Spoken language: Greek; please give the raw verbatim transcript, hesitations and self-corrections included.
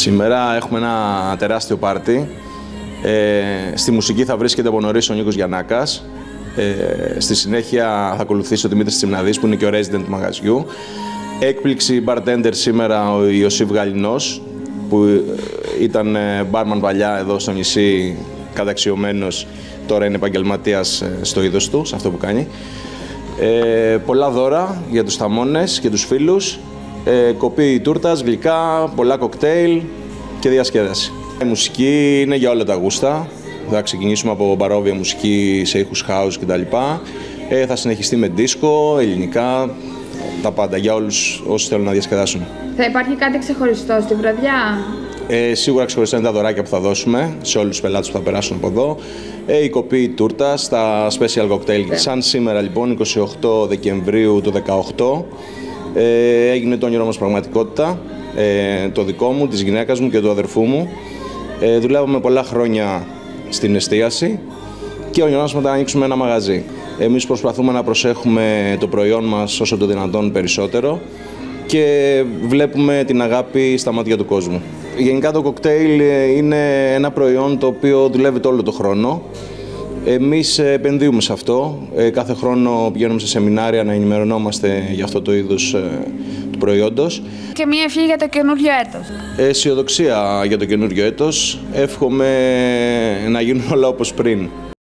Σήμερα έχουμε ένα τεράστιο πάρτι. Ε, στη μουσική θα βρίσκεται από νωρίς ο Νίκος Γιαννάκας. Ε, στη συνέχεια θα ακολουθήσει ο Δημήτρης Τσιμναδής, που είναι και ο resident του μαγαζιού. Έκπληξη bartender σήμερα ο Ιωσήφ Γαλινός, που ήταν μπάρμαν παλιά εδώ στο νησί, καταξιωμένος, τώρα είναι επαγγελματίας στο είδος του, σε αυτό που κάνει. Ε, πολλά δώρα για τους θαμώνες και τους φίλους. Ε, κοπή τούρτας, γλυκά, πολλά κοκτέιλ και διασκέδαση. Η μουσική είναι για όλα τα γούστα. Θα ξεκινήσουμε από παρόβια μουσική σε ήχους house κτλ. Ε, θα συνεχιστεί με δίσκο, ελληνικά, τα πάντα για όλους όσοι θέλουν να διασκεδάσουν. Θα υπάρχει κάτι ξεχωριστό στη βραδιά? Ε, σίγουρα ξεχωριστά είναι τα δωράκια που θα δώσουμε σε όλους τους πελάτες που θα περάσουν από εδώ. Ε, η κοπή τούρτας, τα special cocktail. Yeah. Σαν σήμερα λοιπόν, είκοσι οκτώ Δεκεμβρίου του δεκαοκτώ, ε, έγινε το όνειρό μας πραγματικότητα. Ε, το δικό μου, της γυναίκας μου και του αδερφού μου. Ε, δουλεύαμε πολλά χρόνια στην εστίαση και ο όνειρό μας μετά να ανοίξουμε ένα μαγαζί. Εμείς προσπαθούμε να προσέχουμε το προϊόν μας όσο το δυνατόν περισσότερο και βλέπουμε την αγάπη στα μάτια του κόσμου. Γενικά το κοκτέιλ είναι ένα προϊόν το οποίο δουλεύεται όλο το χρόνο. Εμείς επενδύουμε σε αυτό. Κάθε χρόνο πηγαίνουμε σε σεμινάρια να ενημερωνόμαστε για αυτό το είδος του προϊόντος. Και μία ευχή για το καινούριο έτος. Αισιοδοξία για το καινούριο έτος. Εύχομαι να γίνουν όλα όπως πριν.